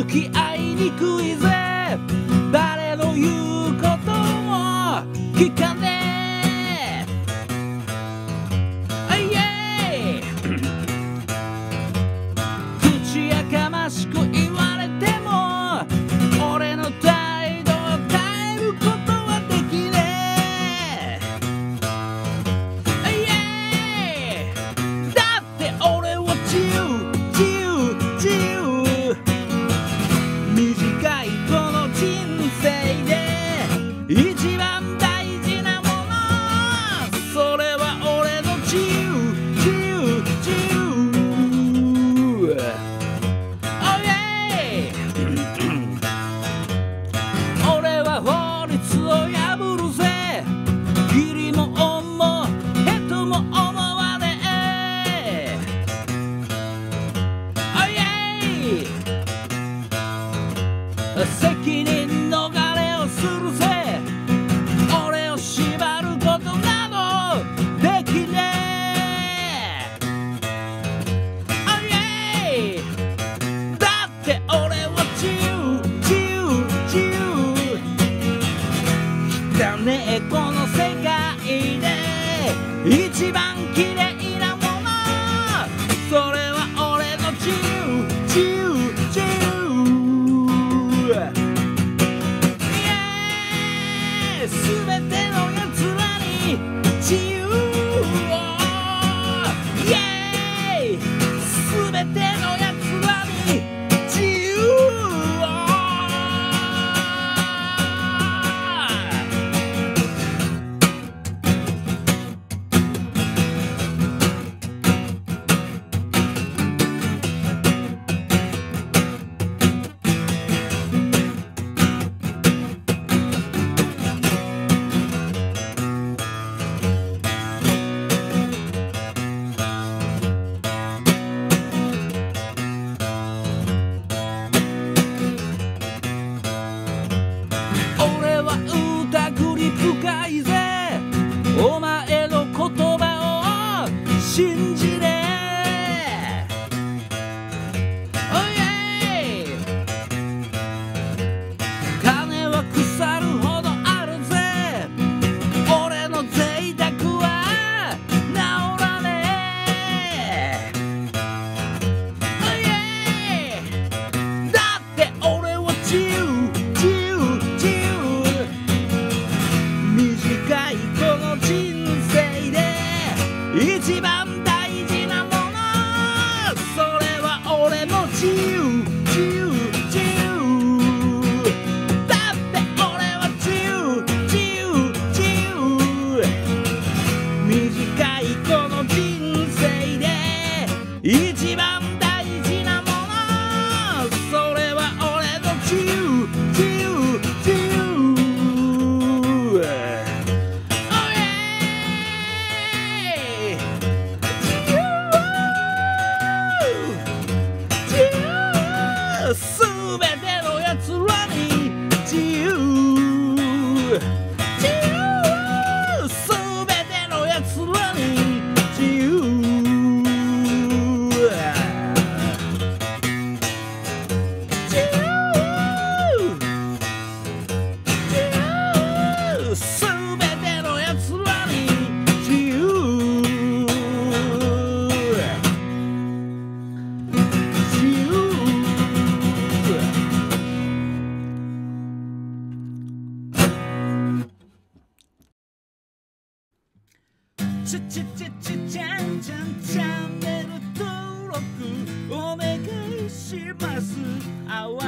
付き合いにくいぜ。誰の言うことも聞かねえ。口やかましく言われても俺の態度を変えることはできねえ。だって俺は自由自由自由。短いこの人生で一番大事なもの、それは俺の自由自由自由。俺は法律を破るぜ。義理も恩もへとも思わねえ。責任逃れをするぜ。俺を縛ることなどできねえ。だって俺は自由自由自由。汚ねえこの世界で一番綺麗なもの、それは俺の自由自由自由。すべてのやつらに自由を。すべてのやつらに自由を。俺は疑り深いぜ。お前の言葉を信じねえ。金は腐るほどあるぜ。俺の贅沢は治らねえ。だって俺は自由自由自由。短いこの人生で一番大事なもの、それは俺の自由自由自由。だって俺は自由自由自由。短いこの人生で一番大事なもの、それは俺の自由自由自由。すべてのやつらに自由自由。すべてのやつらに自由。自由自由。すべてのやつらに自由自由。チャンネル登録お願いします。あわ